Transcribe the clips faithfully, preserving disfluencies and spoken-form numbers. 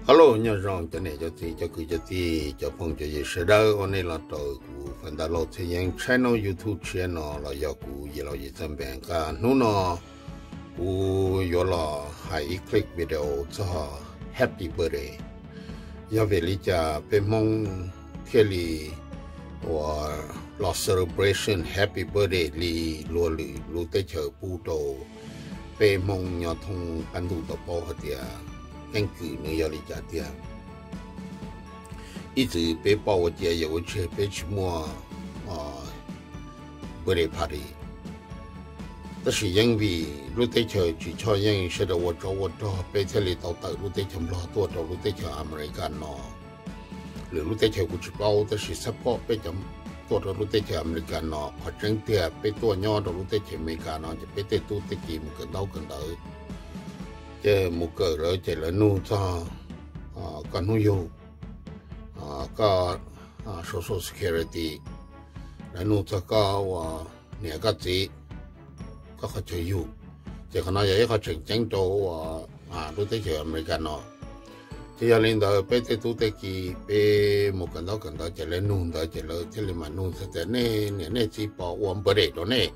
Hello, nhớ rằng cho này cho thì cho cứ cho thì cho phong cho gì sẽ đâu, hôm nay là tôi của phần đại lộ thì những channel YouTube channel là do của gì là gì trong bên cả nó nó của do là hãy click video cho happy birthday, do về lý cha bên mong thế li và là celebration happy birthday li lúa lì lúa tết chờ bu đồ bên mong nhà thông ăn đủ tập bao hết tiệt根据你要理解的，一直被包围的有些被什么啊不来怕的，但是因为路对车只超因是的我找我找被这里到到路对车不多找路对车阿美干喏，路对车不只包，但是 support 被怎多找路对车阿美干喏，或者的被多鸟找路对车美干喏，就被对多对几么个刀跟刀。chế một cỡ rồi chế là nuôi cho cả nuôi yêu cả social security là nuôi cho cả và nhà cái gì cả họ chơi yêu chế cái này họ chỉnh chỉnh cho à đối với chơi American nó chế là lên đó bây giờ tôi thấy cái bây một cái đó cái đó chế là nuôi đó chế là chế là mà nuôi sẽ này này này chỉ bảo uống bữa đấy đó này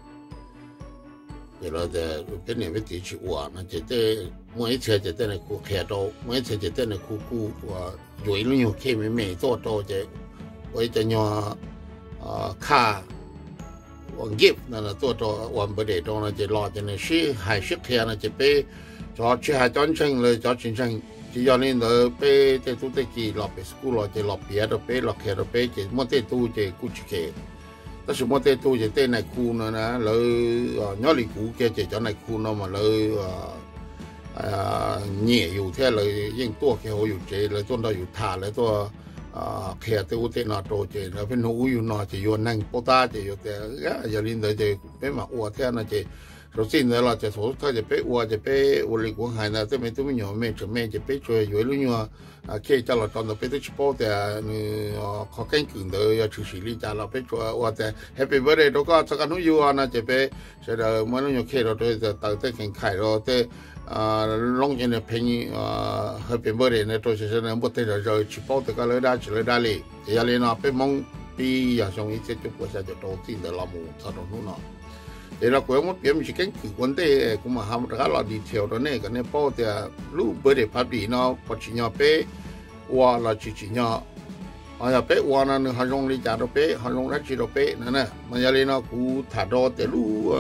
thì là để cái này với tỷ chỉ uống nó chỉ để mỗi次就等嚟顧開到，每次就等嚟顧顧話，有一輪有開咪咪多多就，我就要啊卡，我 gift 那那多多我不得多那就攞就那是還是開那就被，就去還轉成了，就轉成，就要你那被在都得幾落被 school 落就落別的被落開的被就冇得都就顧去開，但是冇得都就等嚟顧那那，了啊鳥嚟顧嘅就叫嚟顧那麼了啊。à nhẹอยู่แท้เลยยิ่งตัวแค่หัวอยู่เจเลยตัวเราอยู่ท่าเลยตัวอ่าแค่ตัวเตนอโตเจแล้วเป็นหูอยู่นอจะโยนนั่งปตาจะอยู่แต่อย่าลินเลยจะเป็นมาอ้วแท้นะเจเราสิ้นเลยเราจะสมถ้าจะไปอ้วจะไปอุลิกุหายนะแต่ไม่ต้องมีหน่อไม่จะไม่จะไปช่วยอยู่ลุยว่าแค่จะเราตอนเราไปที่สปอร์ตแต่ขอแข่งขันเลยอย่าชื่อสิริจาเราไปช่วยว่าแต่แฮปปี้เบิร์ดเดย์เราก็สักการนุยว่านะจะไปเสร็จแล้วมันต้องอยู่แค่เราจะตั้งแต่แข่งขันเราแต่à long trên này phèn à hơi phèn bữa này tôi sẽ nói một thế rồi chỉ bảo tất cả lời đã chỉ lời đã lì thì giờ lên nó phải mong đi giờ xong ít sẽ chụp qua sẽ cho đầu tiên để làm một sau đó nó thì là quên một điểm chỉ cái vấn đề cũng mà ham rất là detail đó này cái này bảo thì lúc bữa để phát đi nó có chỉ nhau bé qua là chỉ chỉ nhau à giờ bé qua nó hàng long đi trả đó bé hàng long đã chỉ đó bé nữa nè mà giờ lên nó cũng thả đó thì lúc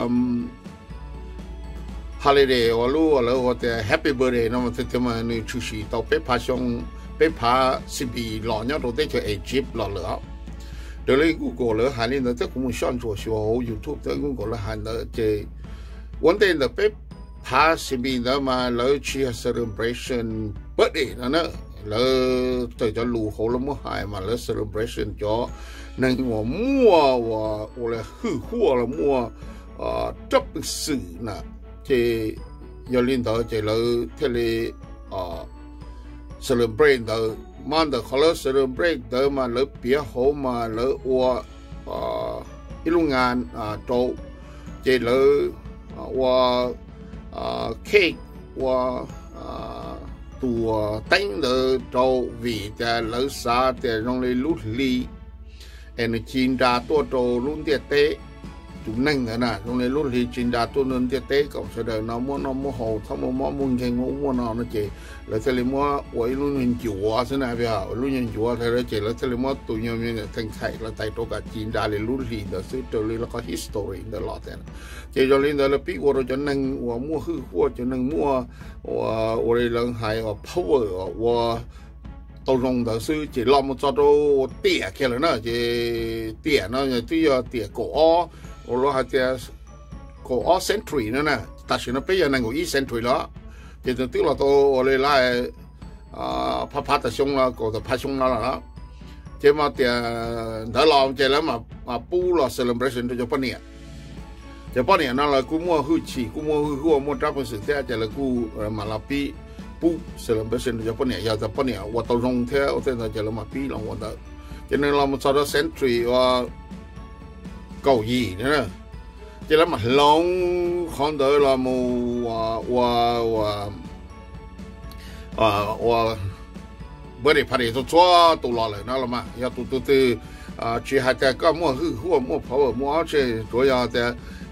holiday 我如果了我的 happy birthday 那么这他们你出去到北爬上北爬是比老鸟都得去 Egypt 了了，对了，如果了还呢，这我们上做学 YouTube 这如果了还呢这，วันเดียว北爬是比那么了去 celebration birthday 那呢，了这叫路好了么还嘛了 celebration 叫能我摸我我来喝火了摸啊这不是呢。chỉ giờ linh đó chỉ là thế là à celebrate đó mà đó họ là celebrate đó mà là bia hồ mà là qua à ilung ngàn à trâu chỉ là qua à cake qua à tua bánh đó trâu vì ta là sao thì trong này lút li em chín ra tua trâu luôn tiệt tế chúng nâng nữa nè, trong này lúc thì trình đạt tôi nên tiết tế cộng sẽ đời nó muốn nó muốn hồ, thăm muốn muốn muốn khen muốn muốn nó nó chỉ là thế là mua quay luôn nhìn chúa thế này bây giờ luôn nhìn chúa thế là chỉ là thế là mua tụi nhau như thành thầy là tại chỗ cả trình đạt là lúc thì đó sự trở lại là có history đó lọt thế này chỉ cho nên đó là biết qua rồi cho nâng qua mua hư qua cho nâng mua qua qua đây là hay qua power qua tàu rồng đó sư chỉ làm một cho đồ tỉa kia là nó chỉ tỉa nó tuy là tỉa cổ我攞下隻個 all century 呢呢，但是呢，比人能夠一 century 啦，就就丟落到我哋拉啊拍拍的胸啦，個就拍胸啦啦，即嘛啲得浪即係嘛啊布啦 celebration 就八年，就八年那啦，古摸去起，古摸去古摸揸本事睇，就係古馬拉比布 celebration 就八年，又就八年，我到用睇，我睇到就係馬比啦，我得，就係我們做到 century 話。cầu gì nữa chỉ là mà long không đợi là mù và và và và bữa đi party tôi cho tôi lo lại nó là mà ya tôi tôi từ chỉ hai cái có mua hư hua mua phở mua chơi chủ yếu thì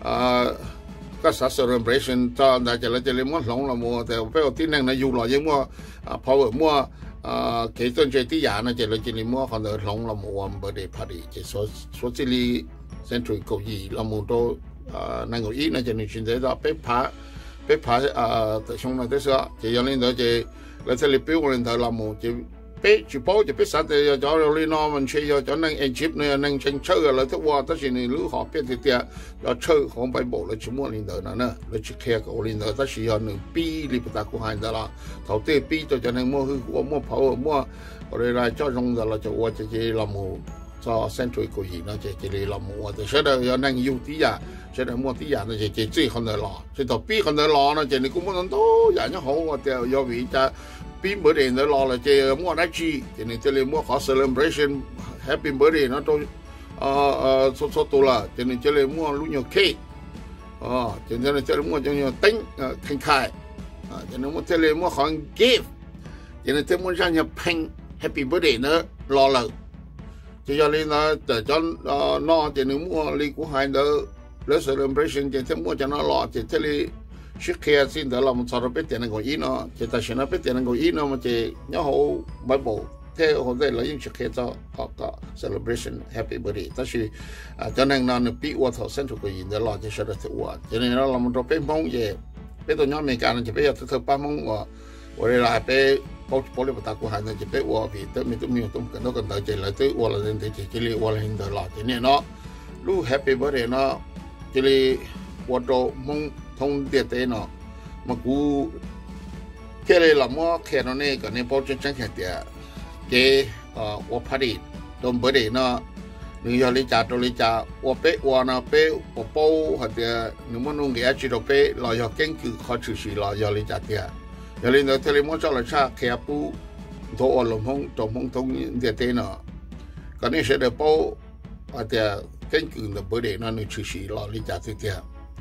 có sát celebration cho đại gia lại chơi mua lồng là mua thì bây giờ tin rằng là dù là những mua phở mua cái tuần chơi tí giả nó chơi lại chơi mua còn là lồng là mua bữa đi party chơi số số chơi li century cầu gì là mua đồ năng ngồi ít nó chơi nên chuyện đấy đó bé phá bé phá tại xong là thế sao chơi cho nên đó chơi là chơi li biểu lên thời làm mua chơi bé chỉ bảo chỉ biết sao thì cho rồi nó mình chơi cho năng Egypt này năng tranh chơi là thứ qua tất nhiên lũ họ biết thì tiệt cho chơi không phải bộ là chỉ muốn lên đời nữa là chỉ kia cái lên đời tất nhiên là nâng pi li bắt đầu hành đó là thầu tiêu pi cho cho năng mua hư của mua phao mua rồi lại cho rong rồi là cho qua chỉ làm mua cho century của gì nó chỉ chỉ làm mua thì sẽ được năng yêu tí giả sẽ được mua tí giả nó chỉ chỉ chỉ không được lo chỉ tàu pi không được lo nó chỉ ni cũng muốn tốt giả nó hậu thì do vì cha pin bữa đêm nó lo là chơi mua đá chi thì nên chơi mua có celebration happy birthday nó tôi số số tôi là cho nên chơi mua lúc nhiều cake cho nên chơi mua cho nhiều tính khanh khai cho nên mua chơi mua khoản gift cho nên chơi mua ra nhiều pin happy birthday nữa lo là cho nên là để cho nó cho nên mua ly của hai đứa lấy celebration cho nên mua cho nó lo thì chơi trước kia xin đỡ làm sao biết tiền năng ý nó chỉ ta xin nó biết tiền năng ý nó mà chỉ nhớ hậu bài bộ theo họ đây là những trước kia cho họ có celebration happy birthday ta chỉ cho nên nó nó bị qua thầu central của gì đó lo cho sẽ được qua cho nên nó làm một cái mong gì biết tôi nhớ mình cả chỉ biết là tôi ba mong và rồi lại biết bao bao nhiêu bát của hai người chỉ biết qua vì tôi mình tôi mình tôi cần nó cần đợi chỉ lại tới qua là đến chỉ chỉ li qua là hiện đời lo cho nên nó lúc happy birthday nó chỉ li qua đồ mong thông điệp thế nó mà cú cái này là mua cái nó này cái này bao nhiêu chẳng hạn thì cái ờ party đồng bữa đấy nó nếu như lấy trả đồ lấy trả ô bé ô nó bé ô bao hoặc là nếu mà nông nghiệp chỉ đồ bé là do kinh cứ khó chịu gì là do lấy trả tiền giờ lên đó thì mua cho là cha kia bu thô ở lồng hông trồng hông thông điệp thế nó cái này sẽ được bao hoặc là kinh cứ là bữa đấy nó nên chịu gì là lấy trả tiền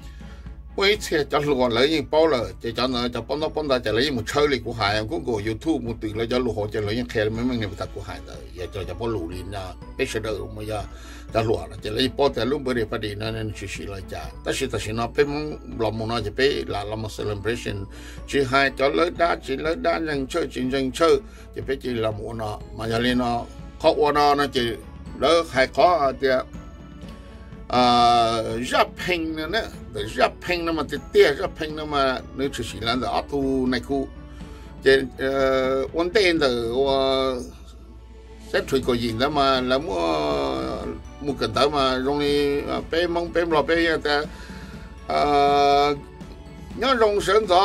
mấy xe cho lúa lấy những bao là chỉ cho nó cho bao nó bao ta chỉ lấy một chơi lịch của hải cũng có YouTube một từ lấy cho lúa chỉ lấy những khe mấy mấy người ta của hải rồi giờ cho cho bao lúa liền nha bây giờ đâu mà giờ cho lúa là chỉ lấy baoแต่ลูกบริษัทดีนั่นคือสิ่งละจ้าแต่สิ่งแต่สิ่งนั้นเป็นเราโมนาจะเป็นหลานเรามา celebration chỉ hai cho lấy đá chỉ lấy đáยังchơi chỉยังchơiจะเป็นchỉเราโมนามาจะเล่นnóเขาว่าnó chỉ lấy hai khó thì rất phình nữa, rất phình nó mà tiệt rất phình nó mà nếu chỉ là ở thu này khu, trên vấn đề là sẽ thuê cái gì đó mà là mua mua cái đó mà rồi bé mong bé lo bé ta nhớ rong sơn đó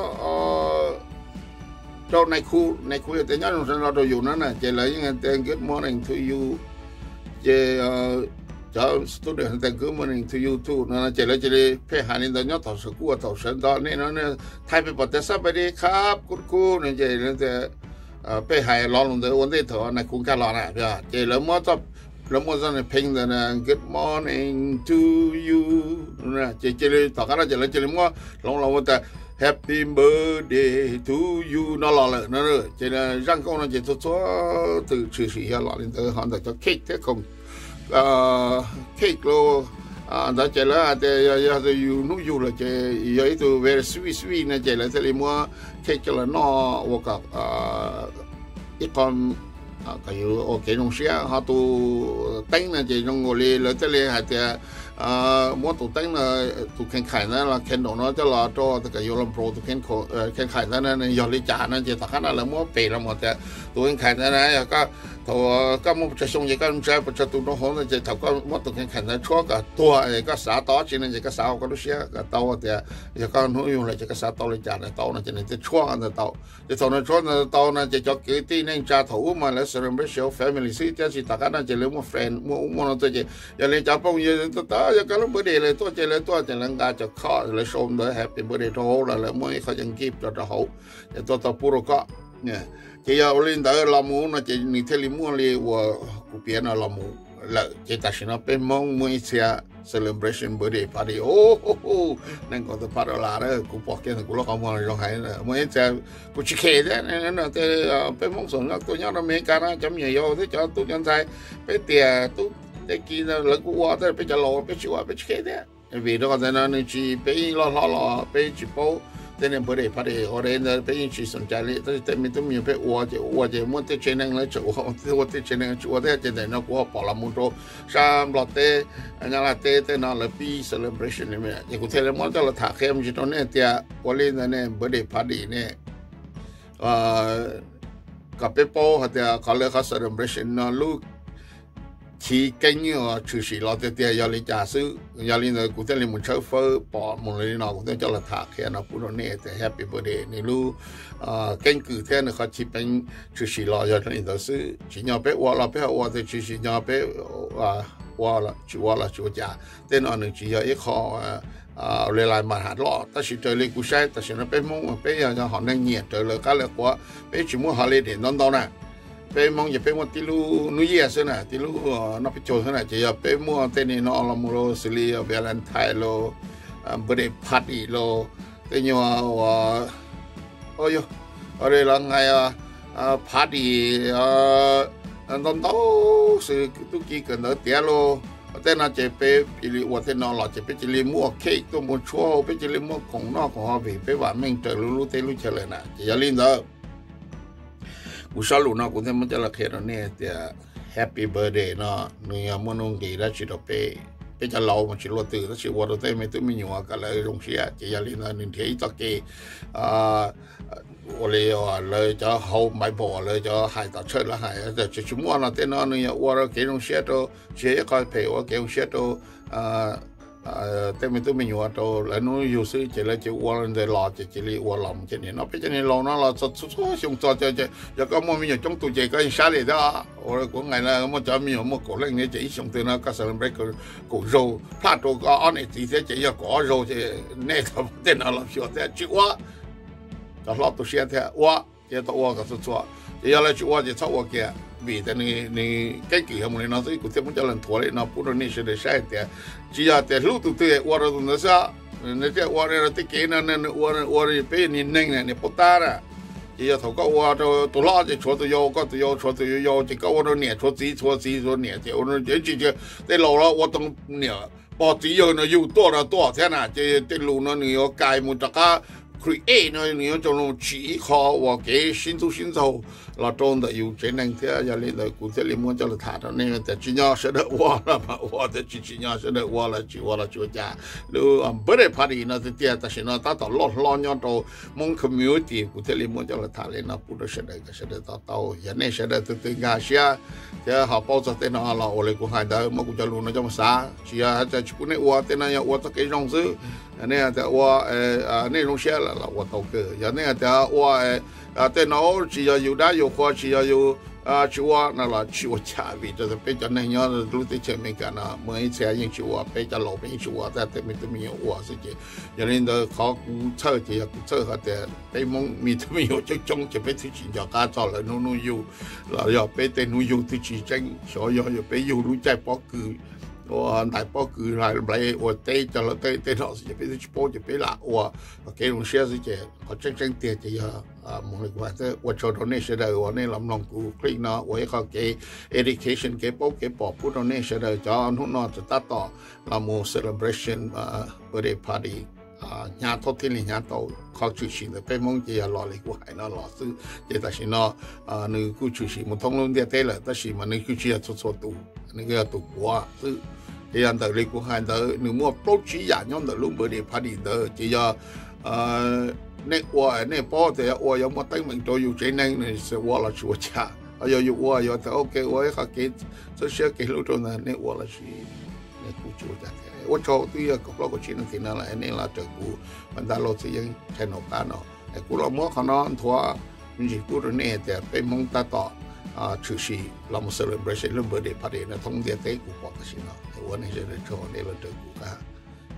cho này khu này khu thì nhớ rong sơn đó đồ dùng nó nè, chỉ lấy những cái good morning to you, chỉ cho student ta good morning to you too nó chỉ là chỉ là phải hành lên đó nhớ thầu sự của thầu sơn đó nên nó thay vì bắt đầuไปดีครับคุณครูเนี่ยchỉ là phải hành lo luôn đó vấn đề thầu này cũng cả lo này bây giờ chỉ là mỗi tập là mỗi giờ này ping là good morning to you nè chỉ chỉ là tất cả nó chỉ là chỉ là mỗi lòng lòng vấn đề happy birthday to you nó lo lại nó rồi chỉ là răng câu nó chỉ cho cho từ sự sự hiện lo lên tới họ để cho cake thế không cake lo à đó chỉ là để giờ giờ you nu you là chỉ giờ itu very sweet sweet này chỉ là chỉ mua cake là nó và cả ít con cái ở cái trong xe họ tu đánh là chỉ trong ngồi lên là chỉ là hạt thì mua tu đánh là tu khen khai đó là khen đồ nó cho là cho cái yêu làm pro tu khen khổ khen khai đó là giờ lấy trả nó chỉ tất cả là mua bể là một cái tu khen khai đó là cái thầu cái mua cho xong gì cái trái cho tu nó hỗn là chỉ thầu cái mua tu khen khai đó cho cái tua cái xã đó chỉ là chỉ cái xã cái lúc xe cái tàu thì giờ cái nó dùng là chỉ cái xã tàu lấy trả là tàu nó chỉ là chỉ cho cái tàu chỉ thầu nó cho nó tàu nó chỉ cho cái tiền nên trả thầu mà là celebration family sĩ thì chỉ tất cả nó chỉ là mua friend mua mua nó chỉ giờ lấy trả bao nhiêu tôi ta giờ cái lúc bữa đây là tôi chỉ là tôi chỉ là người cho khó là xong rồi happy birthday thôi là là mỗiเขายังกิฟต์cho họ giờ tôi tôi puro có nè chỉ giờ lên tới làm mua nó chỉ nhìn thấy mua li của của biển là làm mua lợ chỉ ta xin nó bên mong mỗi xe celebration birthday party ô ô ô nên có thể phát là đó cũng bỏ cái cũng lo không mà rồi hay là mỗi xe cũng chỉ kể thế nên là thế bên mong sống là tôi nhớ là mấy cái đó chấm nhiều thế cho tôi nhận thấy bên tiền tôi để kia là lỡ cũng qua thế bên cho lo bên chịu bên chỉ kể thế vì đó cái này chỉ bên lo lo lo bên chỉ bao thế nên bữa nay phát đi ở đây là bây giờ chỉ sẵn sàng đi,แต่แต่ไม่ต้องมีไปอวดจะอวดจะมั่วแต่เชนงแล้วจะอวดแต่อวดแต่เชนงจะอวดแต่จะได้นะกูบอกละมุนโตสามหลอดเตะอันนั้นละเตะแต่นั่นละปี celebration นี่มั้ยอย่างกูเทเลมั่วแต่ละถาเข้มจิตเนี่ยเตียวันนี้เนี่ยบอดี้พาร์ตี้เนี่ยเอ่อกับเปโป้เขาเตียเขาเรียกเขา celebration นะลูกที่เก่งอยู่ชื่อสิเราเตียยาลิจ่าซื้อยาลิเนี่ยกูเทเลมั่วเชฟเฟอร์ปอดมันเลยนะกูเทจะละถาเข้มนะพูดเนี่ยแต่ happy birthday นี่ลูก啊，根据天呢，เขาที่เป็นชื่อสิเราอย่างนี้都是只要被挖了，被挖的ชื่อสิ要被啊挖了，就挖了就家，แต่นั่น只要一靠啊啊来来มาหาล้อ但是这里古晒，但是呢被蒙被人家好能捏，这里干了过，被全部好来点弄到呢。被蒙也被我滴路努业是呢，滴路那不做是呢，只要被蒙แต่นี่เนาะเราโมโลสิลีเวลันไทน์โลอ่าบริพาร์ตี้โลแต่เนี่ยว่าโอ้ยอะไรล่ะไงอ่ะอ่าพาร์ตี้อ่าตอนโตสิตุกี้กันเนอะเดี๋ยวโลแต่น่าจะไปพิลิวัฒน์นอหล่อจะไปจิลิมัวเค้กตัวมัวชัวไปจิลิมัวของนอกของเขาไปไปว่าแม่งเจอรู้รู้เตรู้เฉลยนะจะอย่าลืมเด้อกูชอบรู้นะกูเทมันจะละเขียนเนี่ยแต่ Happy Birthday เนาะเนี่ยมันนุ่งกี่แล้วชิดไปไปจะเล่ามันชิลตื่นแล้วชิวันตัวไม่ตัวไม่อยู่กันเลยโรงเชียจะอย่าลืมนะหนึ่งเที่ยวตะกี้อ่า我嘞啊，来就好买包嘞，就海到车了海，就就全部那电脑那样，我了给种写到，写一个陪我给种写到，呃呃，对面都没有到，来侬有时就来就我人在拉就这里我拉这里，那边这里拉那拉做做做想做这这，有个莫名有中途这个下来的啊，我讲哎啦，我就没有么个人呢，这一想到那个什么个个肉，怕到个安尼直接这一个肉这那个电脑了，晓得就我。就落到现在，我这到我个是做，这要来去我就操我个，为的你你根据他们的那是古天不叫人拖的，那不能你是的晒的，只要在路途对我的那啥，那这我的这给那那我的我的被你弄的你不打了，只要头个我都都拉着车都要个都要车都要要，这个我都撵车自己车自己车撵的，我那这这这在老了我都撵，把自己呢又多了多少天呐，这这路呢你要改么这个。create 呢，你要做弄起好，我给新做新做，老种的有这能天要领的，古天里面叫了他的那个在今年是的我了嘛，我的今今年是的我了，就我了就家，如啊不得 party 那是点，但是呢，他到老老年到蒙 community 古天里面叫了他的那不得是的个是的到到人家是的都对家些，这好包着在那了，我来古海的，我古叫路那叫么啥，只要在古那我在那要我都给种子。那的我呃内容写了了，我都给。要那的我呃电脑只要有打有话，只要有啊去我那了去我家里，就是比较那样的路在前面干了，每一次引去我比较老兵去我在对面都没有我自己，有人的考古测的古测和的北蒙米都没有这种就被推荐叫家找了弄弄有，了要被电脑有推荐真，所以要被有路在包个。我大包佢来来，我对就了对对老师就俾佢包就俾啦，我给种些事情，我真正点这个啊，蒙了话，这我做到那些的，我那諗諗古 clean 啦，我一個給 education 給包給保護到那些的，就นู่นน่ะจะตัดต่อเราโม celebration อ่า birthday party อ่างานทดที่นี่งานโตเขาชื่อชินแต่เป็นมงเจียรอเลยกูหายน่ะรอซื้อเจแต่ชินน่ะอ่านึกกูชื่อชินมันท้องลงเดียเตเลยแต่ชิมันนึกกูเชียชั่วๆตูนึกก็ตูกัวซื้อ这样的你古汉的，你莫不只样样的龙不的拍的的，只要呃那我那包的我要么登门都有这能呢是我了去我家，哎要有我要的 OK 我也好给这些给路中呢那我了去那古去我家的，我找对个各个去那去那来那了这古，完大老是因才能干了，哎古了莫可能拖，你是古的那的被蒙达到。啊，出席เรามา celebration เรื่อง birthday party นะท่องเที่ยวเตะกูบอกกันสินะแต่วันนี้จะได้โชว์ในเรื่องเตะกูกันเพ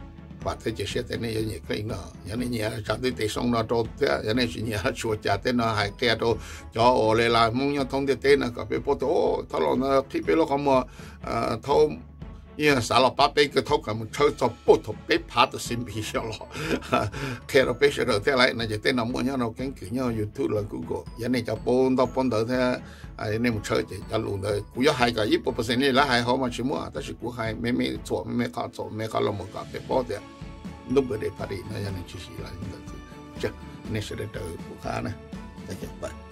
把这些些的那些也可以呢，人家也长得得上那多的，人家是也说家的呢还给到叫我来啦，梦要通的的那个别不多，他老那去别了个么呃他。因为啥了，把别个头咁抽咗不同别拍到先皮上咯，睇到别上头睇嚟，那就电脑冇人攞緊佢，因為 YouTube 啦 Google，人哋就搬到搬到睇，啊，你冇抽就一路的，古要係個一百 percent 你來還好嘛，全部啊，但是古係咩咩做咩靠做咩靠落冇搞別包的，都唔得拍的，那人哋就是啦，應該是，這那是的都古下呢，大家拜。